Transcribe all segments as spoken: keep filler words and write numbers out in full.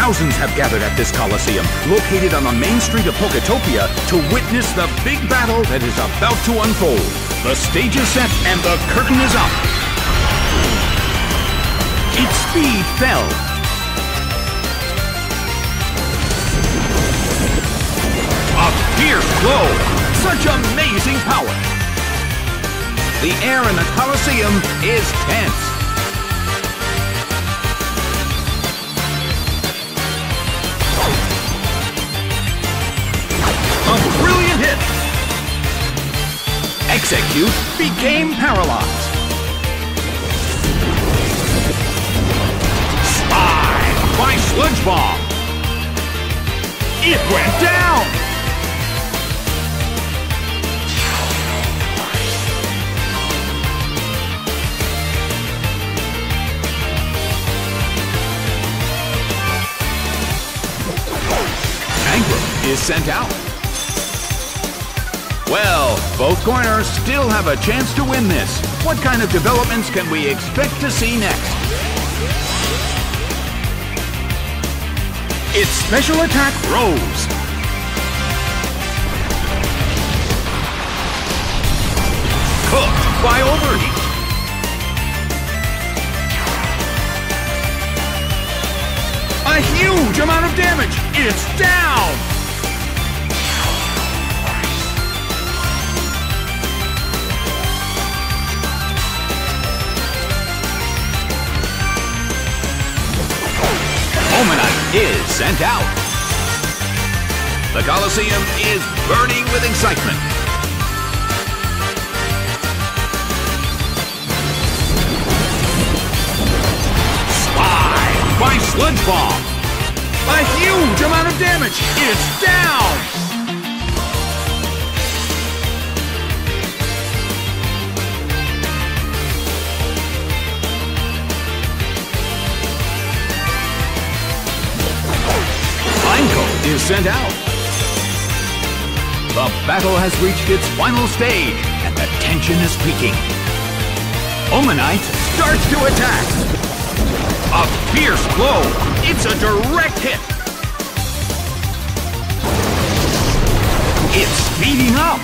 Thousands have gathered at this Coliseum, located on the main street of Poketopia, to witness the big battle that is about to unfold. The stage is set and the curtain is up. Its speed fell. A fierce blow! Such amazing power! The air in the Coliseum is tense. A brilliant hit! Execute became paralyzed. Slide by Sludge Bomb. It went down! Tangrowth is sent out. Well, both corners still have a chance to win this. What kind of developments can we expect to see next? Its special attack rose. Cooked by overheat. A huge amount of damage. It's down. Omanite is sent out. The Coliseum is burning with excitement. Slide by Sludge Bomb. A huge amount of damage. It's down. Is sent out. The battle has reached its final stage, and the tension is peaking. Omanite starts to attack. A fierce blow. It's a direct hit. It's speeding up.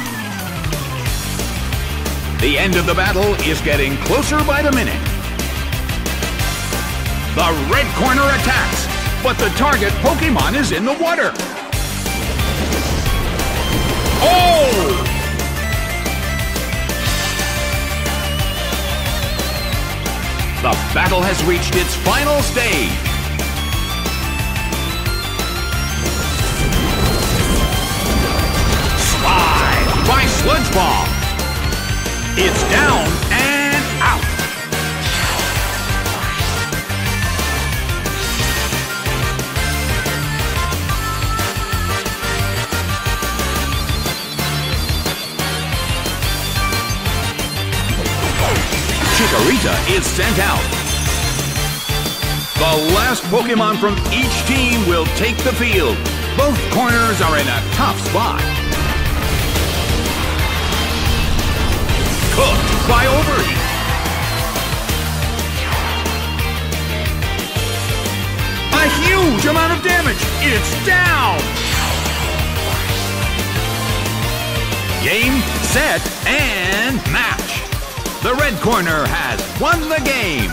The end of the battle is getting closer by the minute. The red corner attacks. But the target Pokemon is in the water. Oh! The battle has reached its final stage. Slide by Sludge Bomb. It's down and out. Chikorita is sent out. The last Pokemon from each team will take the field. Both corners are in a tough spot. Cooked by overheat. A huge amount of damage. It's down. Game, set, and match. The red corner has won the game!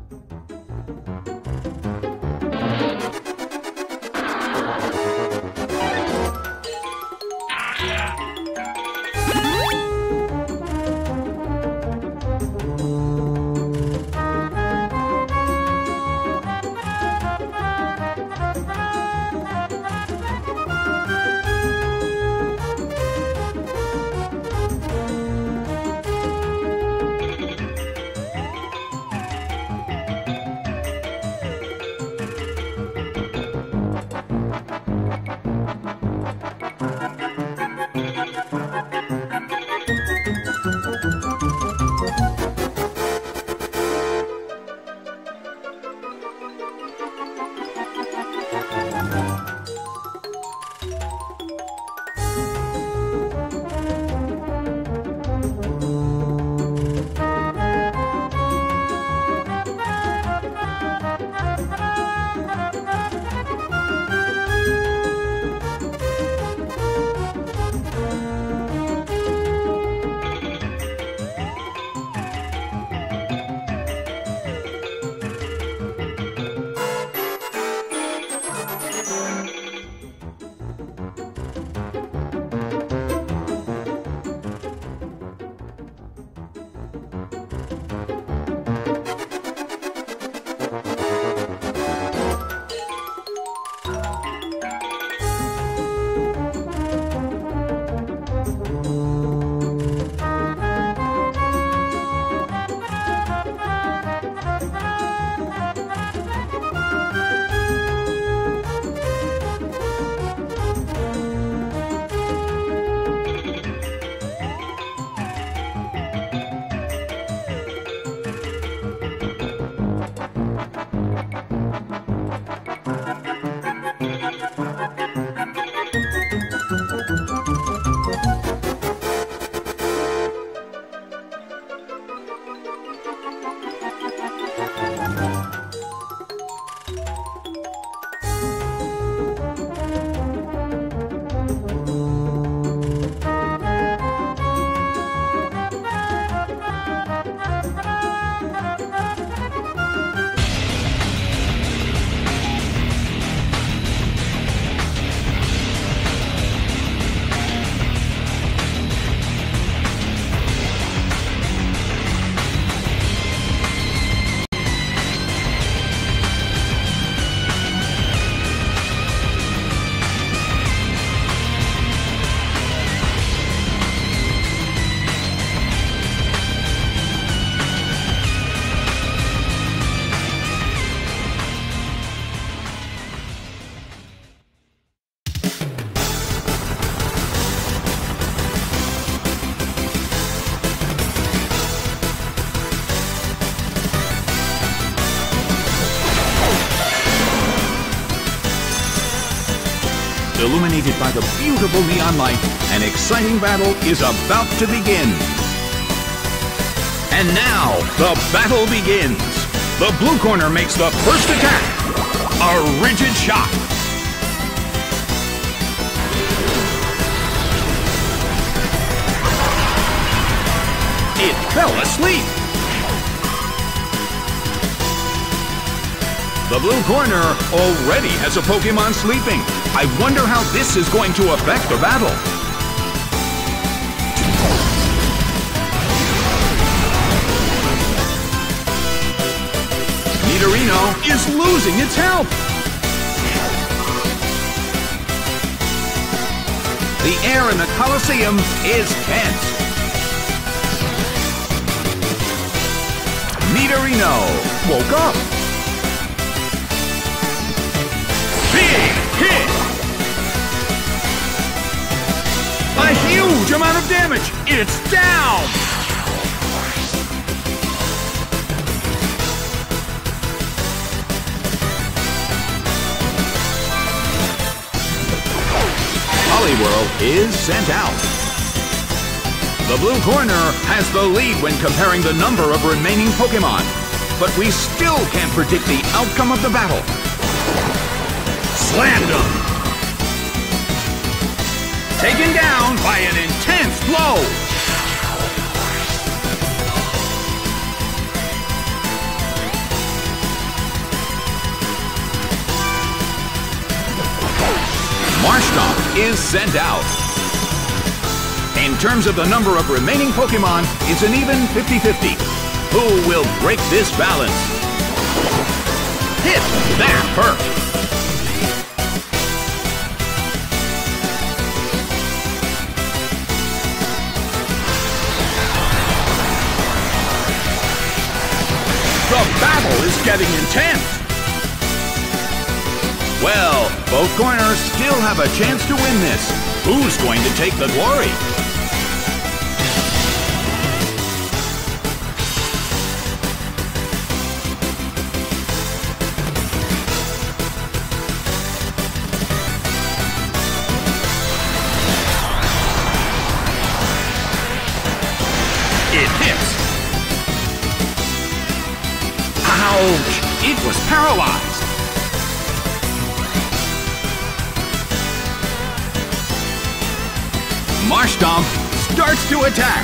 Illuminated by the beautiful neon light, an exciting battle is about to begin. And now, the battle begins. The blue corner makes the first attack. A rigid shot. It fell asleep. The blue corner already has a Pokemon sleeping. I wonder how this is going to affect the battle. Nidorino is losing its health. The air in the Colosseum is tense. Nidorino woke up. Big hit! A huge amount of damage! It's down! Poliwhirl is sent out. The blue corner has the lead when comparing the number of remaining Pokemon, but we still can't predict the outcome of the battle. Slammed him! Taken down by an intense blow! is sent out. In terms of the number of remaining Pokémon, it's an even fifty fifty. Who will break this balance? Hit! That hurt! The battle is getting intense! Well, both corners still have a chance to win this. Who's going to take the glory? It hits! Ouch! It was paralyzed! Marshtomp starts to attack!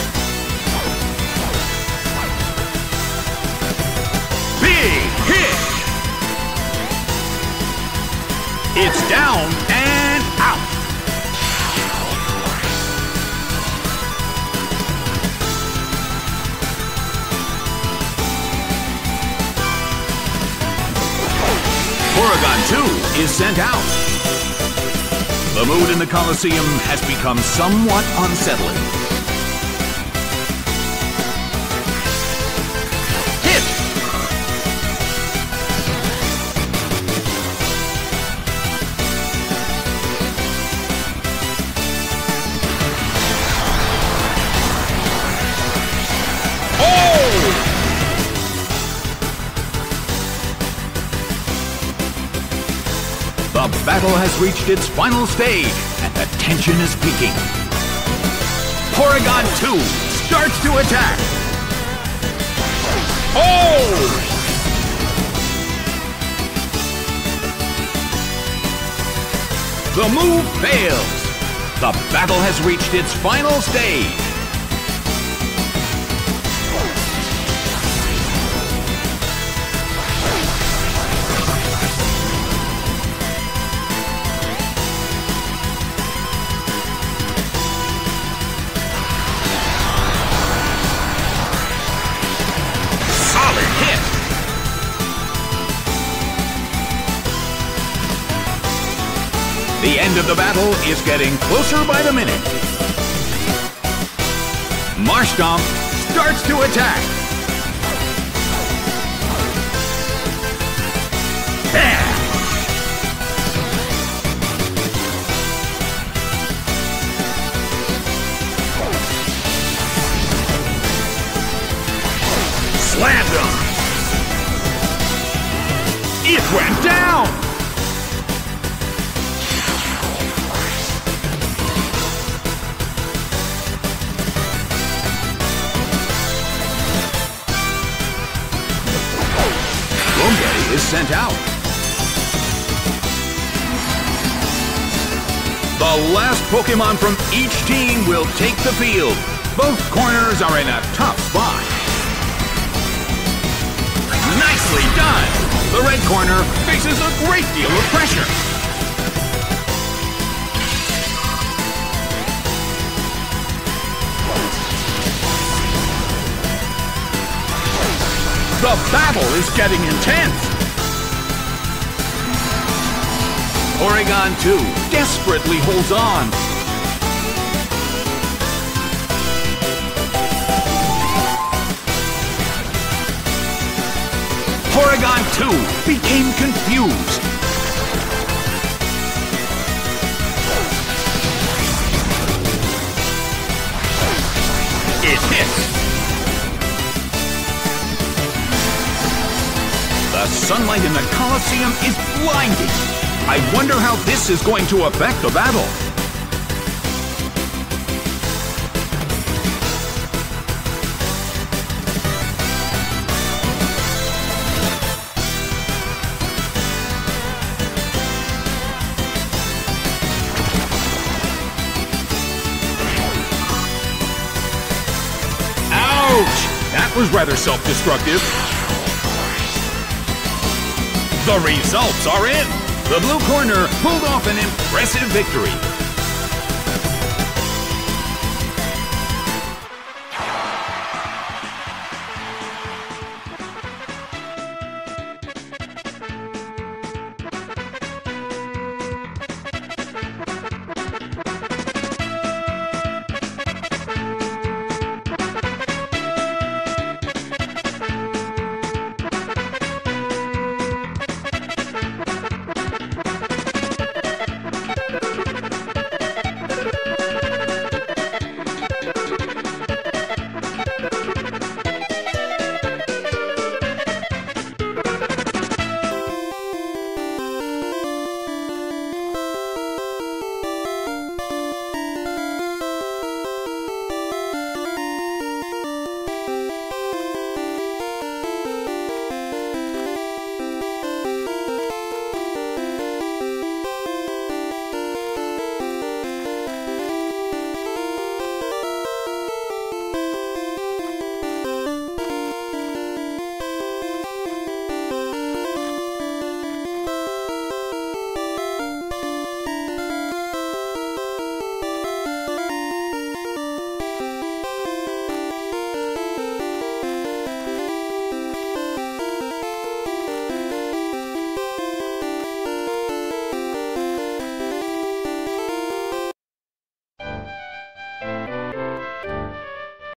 Big hit! It's down and out! Porygon two is sent out. The mood in the Colosseum has become somewhat unsettling. Hit! Oh! The battle has reached its final stage, and the tension is peaking. Porygon two starts to attack. Oh! The move fails. The battle has reached its final stage. The end of the battle is getting closer by the minute. Marshtomp starts to attack. Bam! Slammed him! It went down! Is sent out. The last Pokémon from each team will take the field. Both corners are in a tough spot. Nicely done! The red corner faces a great deal of pressure. The battle is getting intense. Porygon two desperately holds on. Porygon two became confused. It hits. The sunlight in the Colosseum is blinding. I wonder how this is going to affect the battle. Ouch! That was rather self-destructive. The results are in! The blue corner pulled off an impressive victory.